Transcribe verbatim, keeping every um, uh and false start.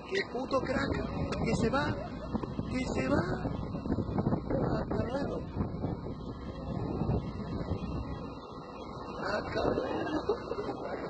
¡Qué puto crack! ¡Que se va! ¡Que se va! ¡Hasta luego! ¡Hasta luego!